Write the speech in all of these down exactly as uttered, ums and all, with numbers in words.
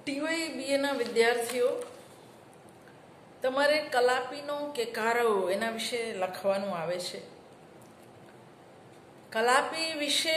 ટીવાય બીએના વિદ્યાર્થીઓ, તમારે કલાપીનો કે કારવ એના વિશે લખવાનું આવે છે. કલાપી વિશે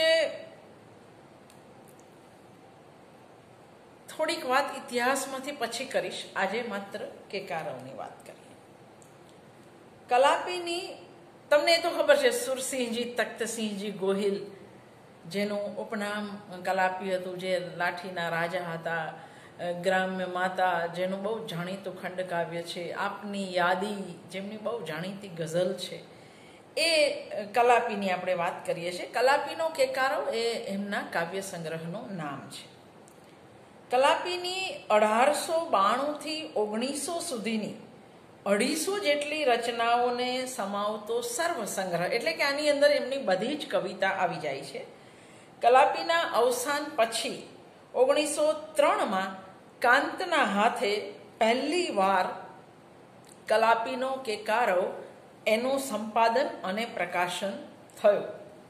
થોડીક વાત ઇતિહાસમાંથી પછી કરીશ. આજે માત્ર કે કારવની વાત કરીએ. કલાપીની તમને એ તો ખબર છે, સુરસિંહજી તખ્તસિંહજી ગોહિલ, જેનું ઉપનામ કલાપી હતું, જે લાઠીના રાજા હતા, ગ્રામ્ય માતા, જેનું બહુ જાણીતું ખંડકાવ્ય છે, આપની યાદી, જેમની બહુ જાણીતી ગઝલ છે, એ કલાપીની આપણે વાત કરીએ છીએ. કલાપીનો કેકારો એ એમના કાવ્ય સંગ્રહનું નામ છે. કલાપીની અઢારસો બાણુંથી ઓગણીસો સુધીની અઢીસો જેટલી રચનાઓને સમાવતો સર્વ સંગ્રહ, એટલે કે આની અંદર એમની બધી જ કવિતા આવી જાય છે. કલાપીના અવસાન પછી ઓગણીસો ત્રણમાં કાંતના હાથે પહેલી વાર કલાપીનો કેકારો એનું સંપાદન અને પ્રકાશન થયું.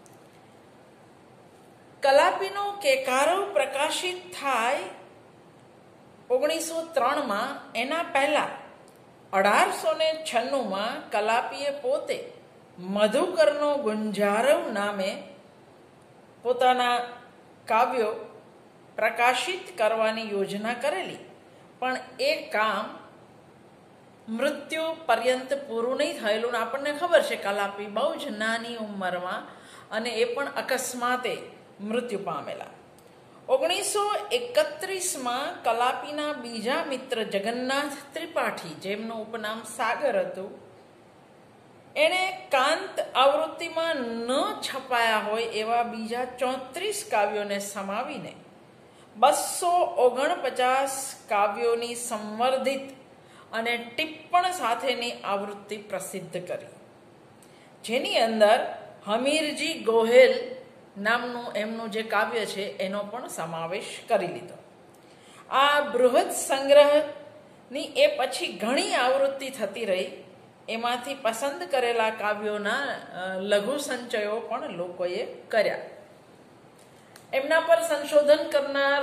કલાપીનો કેકારો પ્રકાશિત થાય ઓગણીસો ત્રણમાં, એના પહેલા અઢારસો ને છન્નુંમાં કલાપીએ પોતે મધુકરનો ગુંજારવ નામે પોતાના કાવ્યો પ્રકાશિત કરવાની યોજના કરેલી, પણ એ કામ મૃત્યુ પર્યંત પૂરું નહીં થયેલું. ને આપણને ખબર છે કલાપી બહુ જ નાની ઉંમરમાં, અને એ પણ અકસ્માતે મૃત્યુ પામેલા. ઓગણીસો એકત્રીસમાં કલાપીના બીજા મિત્ર જગન્નાથ ત્રિપાઠી, જેમનું ઉપનામ સાગર હતું, એણે કાંત આવૃત્તિમાં ન છપાયા હોય એવા બીજા ચોત્રીસ કાવ્યોને સમાવીને બસો ઓગણપચાસ કાવ્યોની સંવર્ધિત અને ટિપ્પણ સાથેની આવૃત્તિ પ્રસિદ્ધ કરી, જેની અંદર હમીરજી ગોહેલ નામનું એમનું જે કાવ્ય છે એનો પણ સમાવેશ કરી લીધો. આ બૃહદ સંગ્રહની એ પછી ઘણી આવૃત્તિ થતી રહી. એમાંથી પસંદ કરેલા કાવ્યોના લઘુ સંચયો પણ લોકોએ કર્યા. એમના પર સંશોધન કરનાર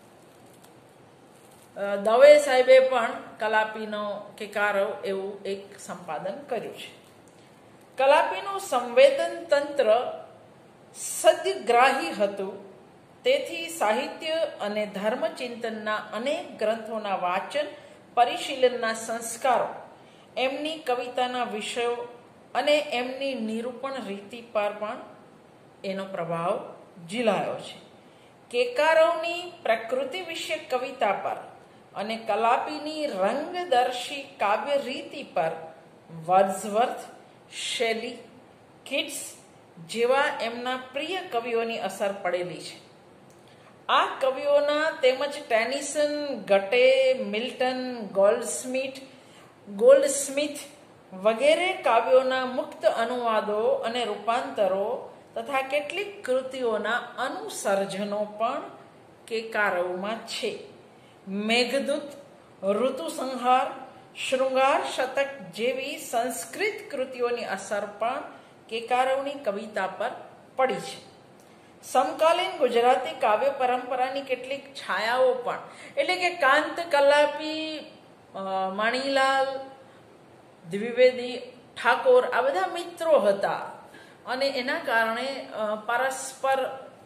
દવે સાહેબે પણ કલાપીનો કેકારો એવું એક સંપાદન કર્યું છે. કલાપીનું સંવેદન તંત્ર સદ્ગ્રાહી હતું, તેથી સાહિત્ય અને ધર્મચિંતનના અનેક ગ્રંથોના વાચન પરિશીલનના સંસ્કારો એમની કવિતાના વિષયો અને એમની નિરૂપણ રીતિ પર પણ એનો પ્રભાવ ઝીલાયો છે. કેકારવની પ્રકૃતિ વિશે કવિતા પર અને કલાપીની રંગદર્શી કાવ્ય રીતિ પર વર્ડ્સવર્થ, શેલી, કિટ્સ જેવા એમના પ્રિય કવિઓની અસર પડેલી છે. આ કવિઓના તેમજ ટેનિસન, ગટે, મિલ્ટન, ગોલ્ડસ્મિથ ગોલ્ડસ્મિથ વગેરે કાવ્યોના મુક્ત અનુવાદો અને રૂપાંતરો તથા કેટલીક કૃતિઓના અનુસર્જનો પણ કેકારવમાં છે. મેઘદૂત, ઋતુસંહાર, શૃંગાર શતક જેવી સંસ્કૃત કૃતિઓની અસર પણ કેકારવની કવિતા પર પડી છે. સમકાલીન ગુજરાતી કાવ્ય પરંપરાની કેટલીક છાયાઓ પણ, એટલે કે કાંત, કલાપી, મણીલાલ, દ્વિવેદી, ઠાકોર આ બધા મિત્રો હતા, અને એના કારણે પરસ્પર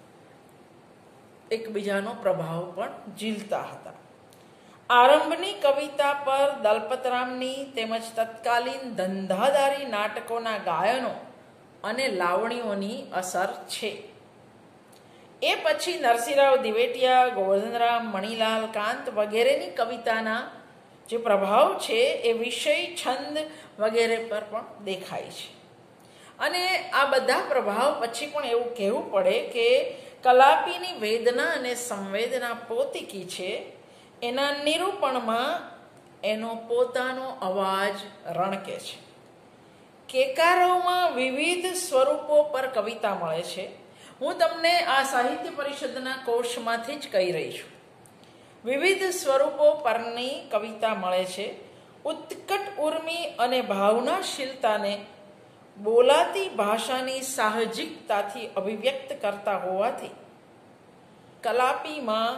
એકબીજાનો પ્રભાવ પણ ઝીલતા હતા. આરંભની કવિતા પર દલપતરામની તેમજ તત્કાલીન ધંધાદારી નાટકોના ગાયનો અને લાવણીઓની અસર છે. એ પછી નરસિંહરાવ દિવેટિયા, ગોવર્ધનરામ, મણીલાલ, કાંત વગેરેની કવિતાના જે પ્રભાવ છે એ વિષય, છંદ વગેરે પર પણ દેખાય છે. અને આ બધા પ્રભાવ પછી પણ એવું કહેવું પડે કે કલાપીની વેદના અને સંવેદના પોતિકી છે. એના નિરૂપણમાં એનો પોતાનો અવાજ રણકે છે. કેકારવમાં વિવિધ સ્વરૂપો પર કવિતા મળે છે. હું તમને આ સાહિત્ય પરિષદના કોર્સમાંથી જ કહી રહી છું. વિવિધ સ્વરૂપો પરની કવિતા મળે છે. ઉત્કટ ઉર્મી અને ભાવનાશીલતાને બોલાતી ભાષાની સાહજિકતાથી અભિવ્યક્ત કરતા હોવાથી કલાપીમાં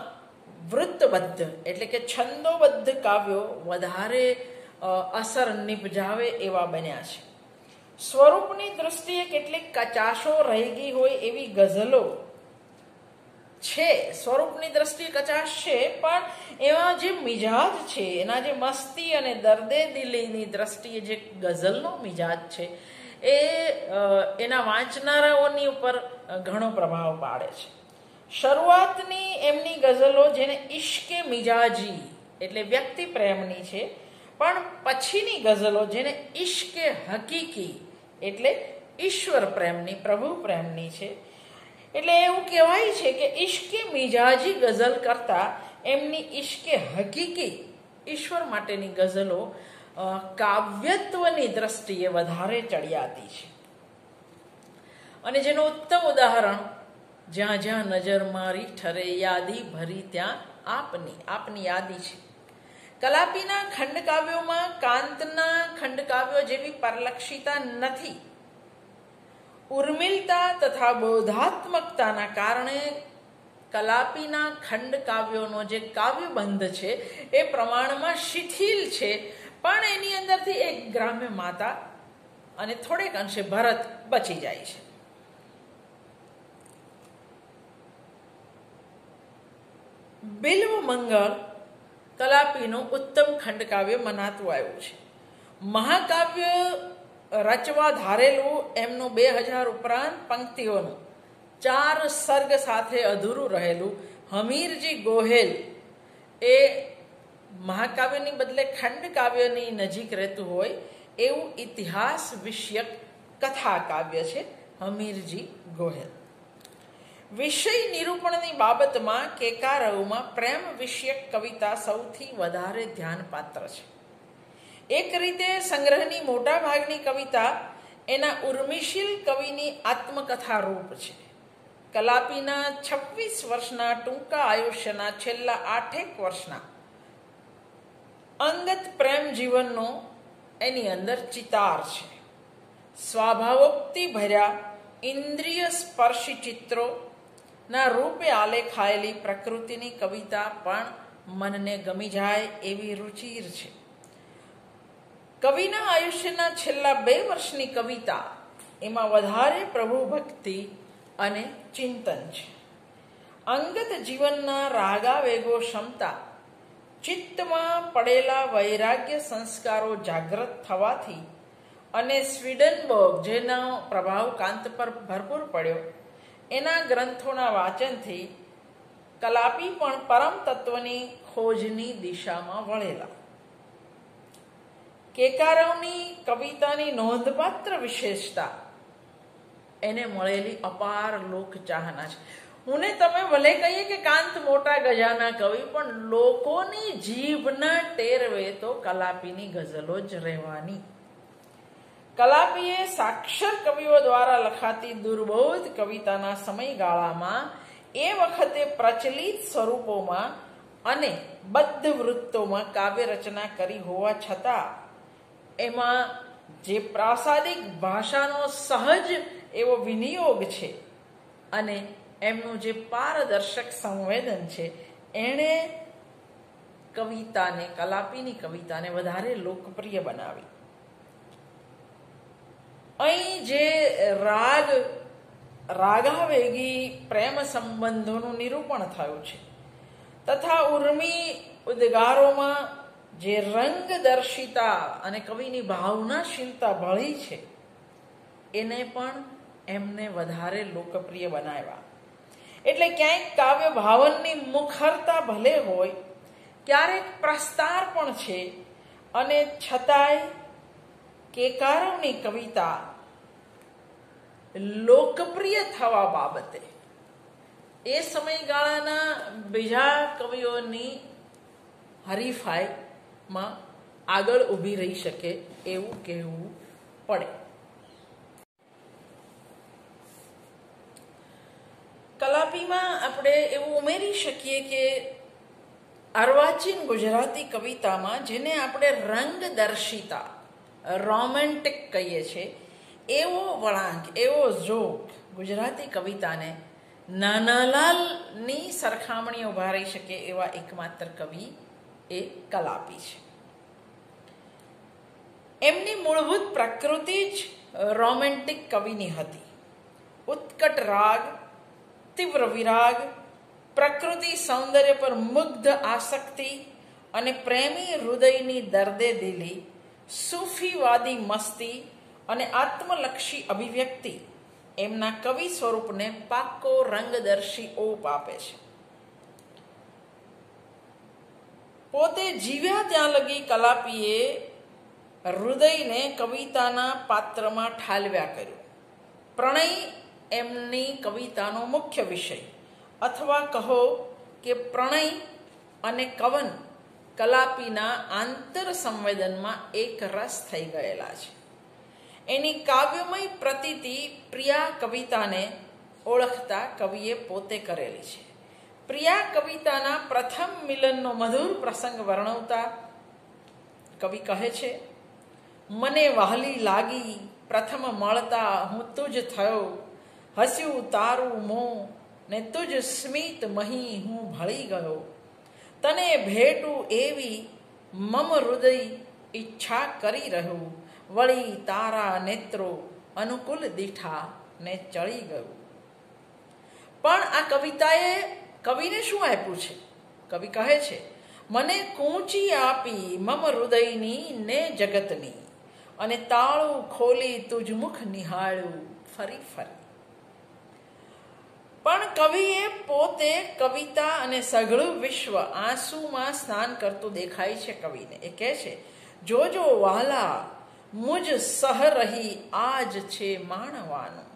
વૃત્તબદ્ધ એટલે કે છંદોબદ્ધ કાવ્યો વધારે અસર નિપજાવે એવા બન્યા છે. સ્વરૂપની દૃષ્ટિએ કેટલીક કચાશો રહી ગઈ હોય એવી ગઝલો છે. સ્વરૂપની દ્રષ્ટિએ કચાશ છે, પણ એવા જે મિજાજ છે, એના જે મસ્તી અને દર્દે દિલીની દ્રષ્ટિએ જે ગઝલનો મિજાજ છે એ એના વાંચનારાઓની ઉપર ઘણો પ્રભાવ પાડે છે. શરૂઆતની એમની ગઝલો જેને ઇશ્કે મિજાજી એટલે વ્યક્તિ પ્રેમની છે, પણ પછીની ગઝલો જેને ઇશ્કે હકીકી એટલે ઈશ્વર પ્રેમની, પ્રભુ પ્રેમની છે. એટલે એવું કહેવાય છે કે ઇશ્કે મિજાજી ગઝલ કરતા એમની ઇશ્કે હકીકી ઈશ્વર માટેની ગઝલો કાવ્યત્વની દ્રષ્ટિએ વધારે ચડિયાતી છે. અને જેનું ઉત્તમ ઉદાહરણ જ્યાં જ્યાં નજર મારી ઠરે યાદી ભરી ત્યાં આપની આપની યાદી છે. કલાપીના ખંડકાવ્યોમાં કાંતના ખંડકાવ્યો જેવી પરલક્ષિતા નથી. ઉર્મિલતા તથા બોધાત્મકતાના કારણે કલાપીના ખંડકાવ્યોનો જે કાવ્યબંધ છે એ પ્રમાણમાં શિથિલ છે, પણ એની અંદરથી એક ગ્રામ્ય માતા અને થોડેક અંશે ભરત બચી જાય છે. બિલ્વ મંગળ કલાપીનું ઉત્તમ ખંડકાવ્ય મનાતું આવ્યું છે. મહાકાવ્ય રચવા ધારેલું એમનું બે હજાર ઉપરાંત પંક્તિઓનું ચાર સર્ગ સાથે અધૂરું રહેલું હમીરજી ગોહેલ એ મહાકાવ્યની બદલે ખંડકાવ્યની નજીક રહેતું હોય એવું ઇતિહાસ વિષયક કથા કાવ્ય છે હમીરજી ગોહેલ. વિષય નિરૂપણની બાબતમાં કેકારવમાં પ્રેમ વિષયક કવિતા સૌથી વધારે ધ્યાનપાત્ર છે. એક રીતે સંગ્રહની મોટા ભાગની કવિતા એના ઉર્મિશીલ કવિની આત્મકથા રૂપ છે. કલાપીના છવ્વીસ વર્ષના ટૂંકા આયુષ્યના છેલ્લા આઠેક વર્ષના અંગત પ્રેમ જીવનનો એની અંદર ચિતાર છે. સ્વભાવોક્તિ ભર્યા ઇન્દ્રિય સ્પર્શી ચિત્રો ના રૂપે આલેખાયેલી પ્રકૃતિની કવિતા પણ મનને ગમી જાય એવી રુચિર છે. કવિના આયુષ્યના છેલ્લા બે વર્ષની કવિતા એમાં વધારે પ્રભુ ભક્તિ અને ચિંતન છે. અંગત જીવનના રાગાવેગો ક્ષમતા ચિત્તમાં પડેલા વૈરાગ્ય સંસ્કારો જાગૃત થવાથી અને સ્વીડનબર્ગ જેનો પ્રભાવ કાંત પર ભરપૂર પડ્યો એના ગ્રંથોના વાંચનથી કલાપી પણ પરમ તત્વની ખોજની દિશામાં વળેલા. કેકારવની કવિતાની નોંધપાત્ર વિશેષતા એને મળેલી અપાર લોકચાહના છે. હું ને તમે ભલે કહીએ કે કાંત મોટા ગજાના કવિ, પણ લોકોની જીભના ટેરવે તો કલાપીની ગઝલો જ રહેવાની. કલાપીએ સાક્ષર કવિઓ દ્વારા લખાતી દુર્બોધ કવિતાના સમયગાળામાં એ વખતે પ્રચલિત સ્વરૂપોમાં અને બદ્ધ વૃત્તોમાં કાવ્ય રચના કરી હોવા છતાં એમાં જે પ્રાસાદિક ભાષાનો સહજ એવો વિનિયોગ છે અને એમનું જે પારદર્શક સંવેદન છે એણે કવિતાને, કલાપીની કવિતાને વધારે લોકપ્રિય બનાવી. અહીં જે રાગ રાગાવેગી પ્રેમ સંબંધોનું નિરૂપણ થયું છે તથા ઉર્મી ઉદ્ગારોમાં જે રંગદર્શિતા અને કવિની ભાવનાશીલતા ભળી છે એને પણ એમને વધારે લોકપ્રિય બનાવ્યા. એટલે ક્યાંક કાવ્ય ભાવનની મુખરતા ભલે હોય, ક્યારેક પ્રસ્તાર પણ છે, અને છતાંય કેકારવની કવિતા લોકપ્રિય થવા બાબતે એ સમયગાળાના બીજા કવિઓની હરીફાઈમાં આગળ ઊભી રહી શકે એવું કહેવું પડે. કલાપીમાં આપણે એવું ઉમેરી શકીએ કે અર્વાચીન ગુજરાતી કવિતામાં જેને આપણે રંગદર્શિતા, રોમેન્ટિક કહીએ છીએ, એવો વળાંક, એવો ઝોક ગુજરાતી કવિતાને નાનાલાલની સરખામણી ઉભા રહી શકે એવા એકમાત્ર કવિ એ કલાપી છે. એમની મૂળભૂત પ્રકૃતિ જ રોમેન્ટિક કવિની હતી. ઉત્કટ રાગ, તીવ્ર વિરાગ, પ્રકૃતિ સૌંદર્ય પર મુગ્ધ આસક્તિ અને પ્રેમી હૃદયની દર્દે દિલી, સૂફીવાદી મસ્તી અને આત્મલક્ષી અભિવ્યક્તિ એમના કવિ સ્વરૂપને પાક્કો રંગદર્શી ઓપ આપે છે. પોતે જીવ્યા ત્યાં લગી કલાપીએ હૃદયને કવિતાના પાત્રમાં ઠાલવ્યા કર્યું. પ્રણય એમની કવિતાનો મુખ્ય વિષય, અથવા કહો કે પ્રણય અને કવન કલાપીના આંતર સંવેદનમાં એક રસ થઈ ગયેલા છે. એની કાવ્યમય પ્રતીતિ પ્રિયા કવિતાને ઓળખતા કવિએ પોતે કરેલી છે. પ્રિયા કવિતાના પ્રથમ મિલનનો મધુર પ્રસંગ વર્ણવતા કવિ કહે છે, મને વહાલી લાગી પ્રથમ મળતા હું તુજ થયો, હસ્યું તારું મોં ને તુજ સ્મિત મહી હું ભળી ગયો, તને ભેટું એવી મમ હૃદય ઈચ્છા કરી રહ્યું, વળી તારા નેત્રો અનુકૂળ દીઠા ને ચડી ગયું. પણ આ કવિતાએ કવિને શું આપ્યું છે? કવિ કહે છે, મને કૂંચી આપી મમ હૃદયની ને જગતની, અને તાળું ખોલી તુજ મુખ નિહાળ્યું ફરી ફરી. પણ કવિએ પોતે કવિતા અને સઘળું વિશ્વ આંસુમાં સ્નાન કરતું દેખાય છે કવિને. એ કહે છે, જોજો વાલા મુજ સહ રહી આજ છે માણવાનું.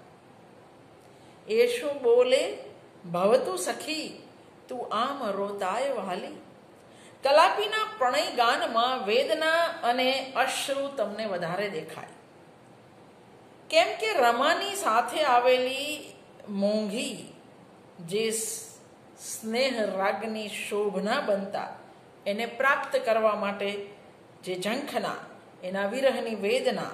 એ શું બોલે ભવતું સખી તું આમ રોતાય વાલી. કલાપીના પ્રણય ગાનમાં વેદના અને અશ્રુ તમને વધારે દેખાય. કેમ કે રમાની સાથે આવેલી મોંઘી જે સ્નેહ રાગની શોભના બનતા એને પ્રાપ્ત કરવા માટે જે ઝંખના, એના વિરહની વેદના,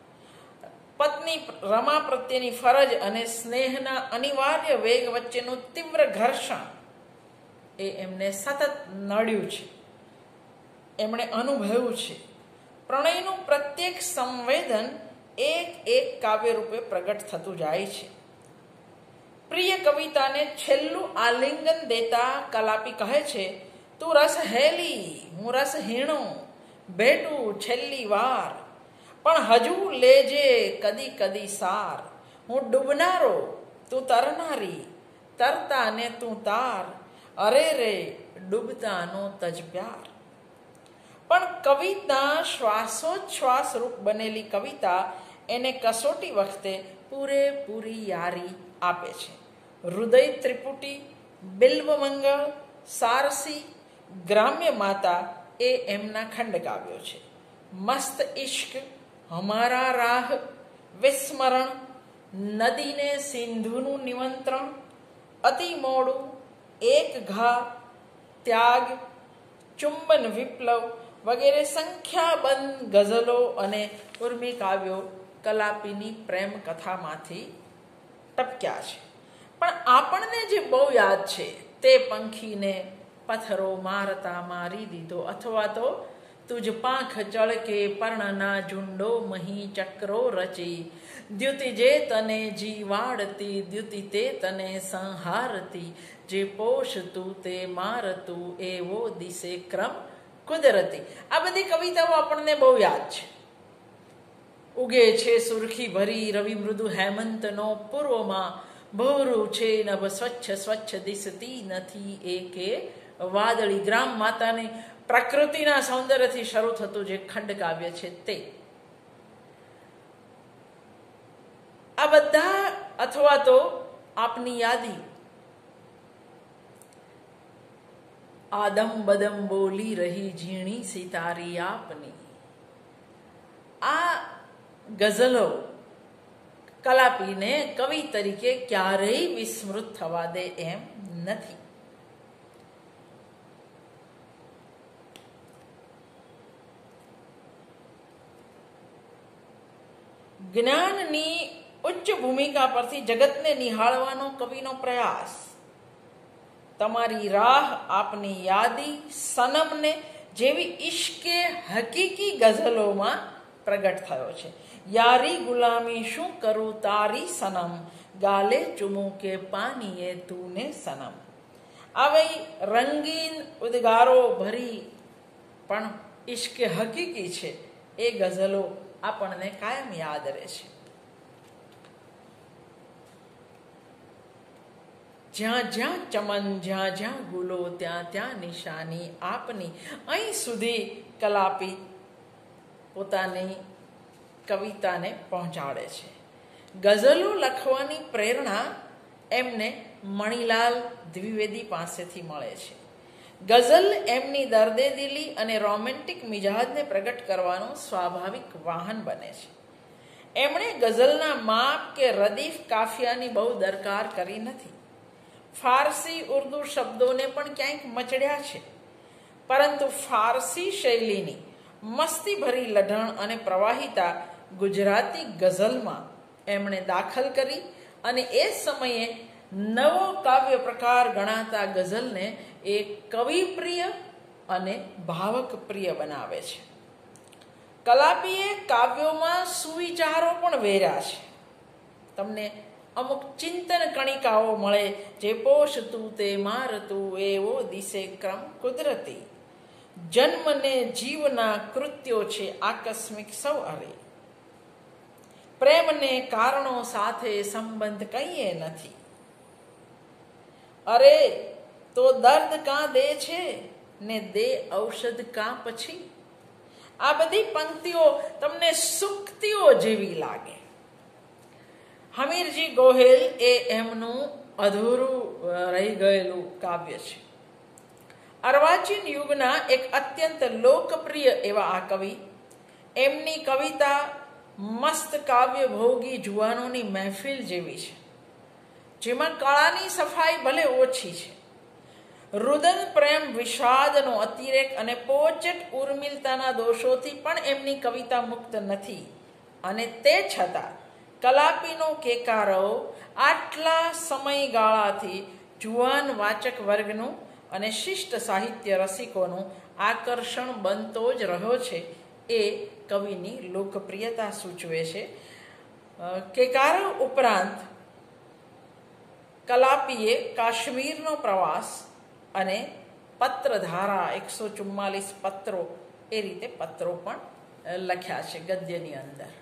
પત્ની રમા પ્રત્યેની ફરજ અને સ્નેહના અનિવાર્ય વેગ વચ્ચેનું તીવ્ર ઘર્ષણ એ એમને સતત નડ્યું છે, એમણે અનુભવ્યું છે. પ્રણયનું પ્રત્યેક સંવેદન એક એક કાવ્ય રૂપે પ્રગટ થતું જાય છે. પ્રિય કવિતાને છેલ્લું આલિંગન દેતા કલાપી કહે છે, તું રસ હેલી હું રસ હીણો, ભેટું છેલ્લી વાર, પણ હજુ લેજે કદી કદી સાર, હું ડૂબનારો તું તરનારી, તરતા ને તું તાર, અરે રે ડૂબતાનો તજ પ્યાર. પણ કવિતા શ્વાસોચ્છ્વાસ રૂપ બનેલી કવિતા એને કસોટી વખતે પૂરેપૂરી યારી આપે છે. હૃદય ત્રિપુટી, બિલ્વમંગળ, સારસી, ગ્રામ્ય માતા એ એમના ખંડકાવ્યો છે. મસ્ત ઇશ્ક, હમારા રાહ, વિસ્મરણ, નદીને સિંધુનું નિમંત્રણ, અતિ મોડું, એક ઘા, ત્યાગ, ચુંબન વિપ્લવ વગેરે સંખ્યાબંધ ગઝલો અને ઉર્મી કાવ્યો કલાપીની પ્રેમ કથામાંથી ટપક્યા છે. પણ આપણને જે બહુ યાદ છે તે પંખીને પથ્થરો મારતા મારી દીધો, અથવા તો તુજ પાંખ ચળકે પર્ણના ઝુંડો મહી ચક્રો રચી, દ્યુતિ જે તને જીવાડતી દ્યુતિ તે તને સંહારતી, જે પોષતું તે મારતું એવો દિશે ક્રમ કુદરતી. આ બધી કવિતાઓ આપણને બહુ યાદ છે. ઉગે છે સુરખી ભરી રવિ મૃદુ હેમંતનો, પૂર્વમાં ભોરું છે નભ સ્વચ્છ સ્વચ્છ દિસતી નથી એકે વાદળી. ગ્રામ માતાની પ્રકૃતિના સૌંદર્યથી શરૂ થતું જે ખંડકાવ્ય છે તે. આ બધા અથવા તો આપની યાદી આદમ બદમ બોલી રહી ઝીણી સિતારી આપની, આ ગઝલો કલાપીને કવિ તરીકે ક્યારેય વિસ્મૃત થવા દે એમ નથી. જ્ઞાનની ઉચ્ચ ભૂમિકા પરથી જગતને નિહાળવાનો કવિનો પ્રયાસ. તમારી રાહ આપની યાદી સનમને જેવી ઇશ્કે હકીકી ગઝલોમાં પ્રગટ થયો છે. યારી ગુલામી શું કરું તારી સનમ, ગાલે ચુમું કે પાનીએ તુને સનમ. આવી રંગીન ઉદ્ગારો ભરી પણ ઇશ્કે હકીકી છે એ ગઝલો આપણને કાયમ યાદ રહે છે. જ્યાં જ્યાં ચમન, જ્યાં જ્યાં ગુલો, ત્યાં ત્યાં નિશાની આપની. અહીં સુધી કલાપી પોતાની કવિતાને પહોંચાડે છે. ગઝલો લખવાની પ્રેરણા એમને મણિલાલ દ્વિવેદી પાસેથી મળે છે. ગઝલ એમની દર્દેદિલી અને રોમેન્ટિક મિજાજને પ્રગટ કરવાનું સ્વાભાવિક વાહન બને છે. એમણે ગઝલના માપ કે રદીફ કાફિયાની બહુ દરકાર કરી નથી. ફારસી ઉર્દુ શબ્દોને પણ ક્યાંક મચડ્યા છે, પરંતુ ફારસી શૈલીની મસ્તીભરી લઢણ અને પ્રવાહિતા ગુજરાતી ગઝલમાં એમણે દાખલ કરી અને એ સમયે નવો કાવ્ય પ્રકાર ગણાતા ગઝલને એ કવિપ્રિય અને ભાવક પ્રિય બનાવે છે. કલાપીએ કાવ્યોમાં સુવિચારો પણ વેર્યા છે. તમને અમુક ચિંતન કણિકાઓ મળે, જે પોષતું તે મારતું એવો દિશે ક્રમ કુદરતી, જન્મને જીવના કૃત્યો છે આકસ્મિક સૌ અરે, પ્રેમને કારણો સાથે સંબંધ કંઈએ નથી, અરે તો દર્દ કાં દે છે ને દે ઔષધ કાં પછી. આ બધી પંક્તિઓ તમને સૂક્તિઓ જેવી લાગે. હમીરજી ગોહિલ એ એમનું અધૂરું રહી ગયેલું કાવ્ય છે. અર્વાચીન યુગના એક અત્યંત લોકપ્રિય એવા આ કવિ, એમની કવિતા મસ્ત કાવ્ય ભોગી જુવાનોની મહેફિલ જેવી છે, જેમાં કળાની સફાઈ ભલે ઓછી છે, રુદન પ્રેમ વિષાદનો અતિરેક અને પોચટ ઉર્મિલતાના દોષોથી પણ એમની કવિતા મુક્ત નથી. અને તે છતાં કલાપીનો કેકારો આટલા સમયગાળાથી જુવાન વાચક વર્ગનું અને શિષ્ટ સાહિત્ય રસિકોનું આકર્ષણ બનતો જ રહ્યો છે એ કવિની લોકપ્રિયતા સૂચવે છે. કેકારો ઉપરાંત કલાપીએ કાશ્મીરનો પ્રવાસ અને પત્રધારા એકસો ચુમ્માલીસ પત્રો એ રીતે પત્રો પણ લખ્યા છે ગદ્યની અંદર.